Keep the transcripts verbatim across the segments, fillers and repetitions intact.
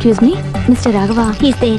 Excuse me, mister Raghava. He's there.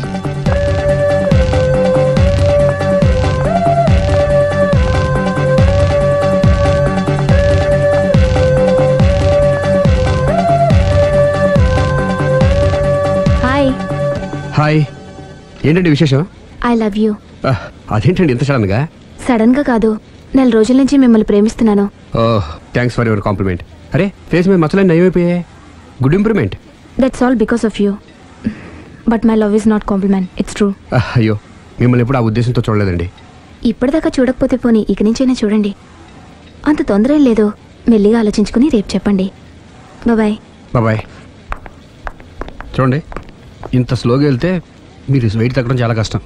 Hi. Hi. ఏంటండి విశేషం? I love you. అదేంటండి ఇంత సడన్ గా? సడన్ గా కాదు, నెల రోజుల నుంచి మిమ్మల్ని ప్రేమిస్తున్నాను. Oh, thanks for your compliment. అరే, ఫేస్ మీద మచ్చలన్నీ నయమైపోయాయి. Good improvement. That's all because of you. But my love is not compliment, it's true. అయ్యో, మిమ్మల్ని ఎప్పుడు ఆ ఉద్దేశంతో చూడలేదండి. ఇప్పటిదాకా చూడకపోతే పోనీ ఇక నుంచైనా చూడండి. అంత తొందర ఏం లేదు, మెల్లిగా ఆలోచించుకుని రేపు చెప్పండి. బాయ్. బాయ్. చూడండి, ఇంత స్లోగా వెళ్తే మీరు వెయిట్ తగ్గడం చాలా కష్టం.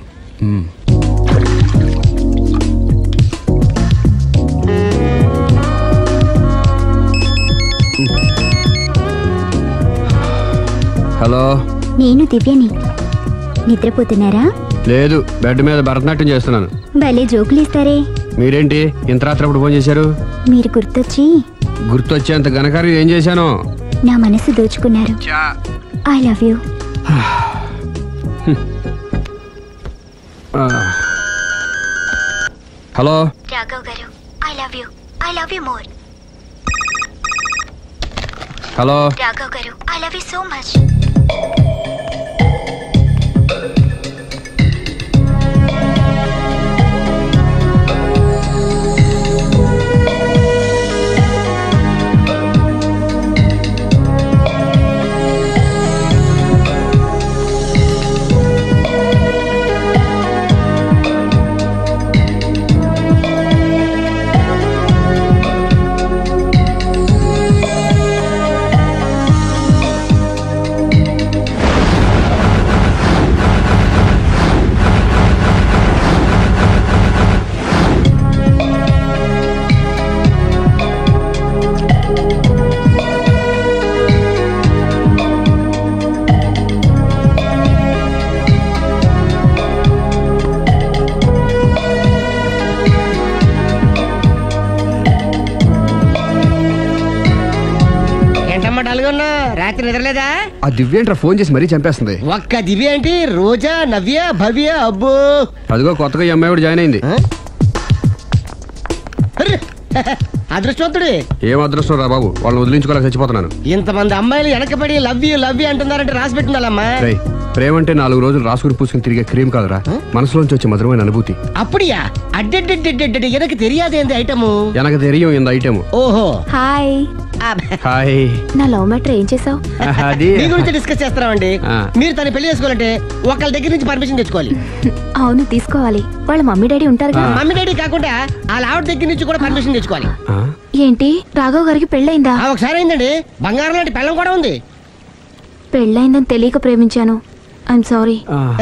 హలో, నేను దివ్యని. నిద్రపోతున్నారా? లేదు, బెడ్ మీద భరతనాట్యం చేస్తున్నాను. భలే జోకులు ఇస్తారే. మీరేంటి ఇంత రాత్రి అప్పుడు ఫోన్ చేశారు? మీరు గుర్తొచ్చి. గుర్తొచ్చేంత ఘనకార్యం ఏం చేశాను? నా మనసు దోచుకున్నారు. I love you. Hello Raghav గారు, I love you. I love you more. Hello Raghav గారు, I love you so much. రాత్రి నిద్రలేదా? ఆ దివ్య ఏంట్రా ఫోన్ చేసి మరీ చంపేస్తుంది. ఒక్క దివ్య ఏంటి, రోజా, నవ్య, భవ్య. అబ్బో, అదిగో కొత్తగా ఈ అమ్మాయి కూడా జాయిన్ అయింది. అదృష్టవంతుడు. ఏం అదృష్టం రా బాబు, వాళ్ళని వదిలించుకోలేక చచ్చిపోతున్నాను. ఇంతమంది అమ్మాయిలు వెనకబడి లవ్ యూ లవ్ యూ అంటున్నారంటే రాసి పెట్టుండాలమ్మా. ప్రేమ అంటే నాలుగు రోజులు రాసుకుని పూసుకుని తిరిగే క్రీమ్ కాదురా, మనసులోంచి వచ్చే మధురమైన అనుభూతి. అప్పుడియా? అడ్డెడ్డెడ్డెడ్డెడ్ ఎనకు తెలియదేంది ఐటము. ఎనకు తెలియం ఇంత ఐటము. ఓహో, హాయ్. హాయ్. నా లవ్ మ్యాటర్ ఏం చేసావు? అది మీ గురించి డిస్కస్ చేస్తున్నామండి. మీరు తన పెళ్లి చేసుకోవాలంటే ఒకళ్ళ దగ్గర నుంచి పర్మిషన్ తెచ్చుకోవాలి. అవును, తీసుకోవాలి. వాళ్ళ మమ్మీ డాడీ ఉంటారు కదా. మమ్మీ డాడీ కాకుండా వాళ్ళ ఆవిడ దగ్గర నుంచి కూడా పర్మిషన్ తెచ్చుకోవాలి. ఏంటి, రాఘవ్ గారికి పెళ్ళైందా? ఒకసారి అయిందండి. బంగారం లాంటి పెళ్ళం కూడా ఉంది. పెళ్ళైందని తెలియక ప్రేమించాను. I'm sorry.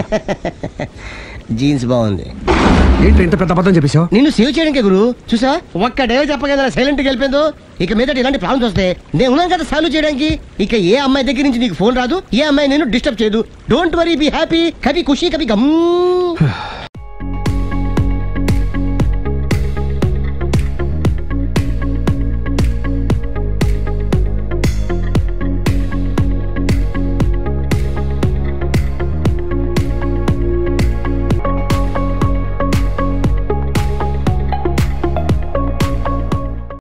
జీన్స్ బాగుంది. ఏంటి ఇంత పెద్ద అబద్ధం చెప్పేశావు? నిన్ను సేవ్ చేయడానికి గురు. చూసా, ఒక్క డే చెప్పగల సైలెంట్ గా వెళ్ళిపోయిందో. ఇక మీద ఇలాంటి ప్రాబ్లమ్స్ వస్తే నేను ఉన్నాను కదా సాల్వ్ చేయడానికి. ఇక ఏ అమ్మాయి దగ్గర నుంచి నీకు ఫోన్ రాదు, ఏ అమ్మాయి నేను డిస్టర్బ్ చేయదు. Don't worry, be happy. Kabhi Khushi Kabhi gum.